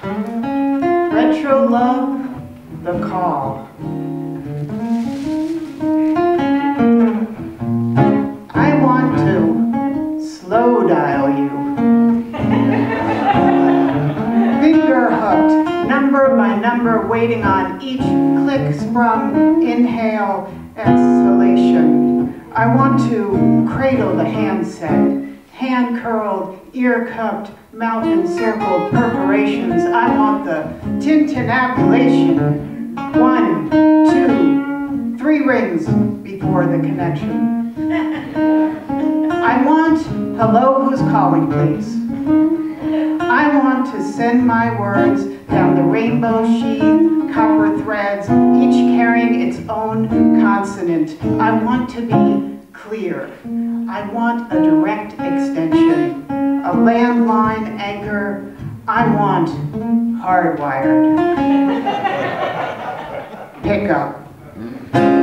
Retro love, the call. I want to slow dial you. Finger hooked, number by number, waiting on each click sprung inhale, exhalation. I want to cradle the handset, hand curled, ear cupped, mouth encircled perforations. I want the tintinnabulation. 1, 2, 3 rings before the connection. I want, hello, who's calling, please? I want to send my words down the rainbow sheet, copper threads, each carrying its own consonant. I want to be clear. I want a direct extension, a landline anchor. I want hardwired. Pick up.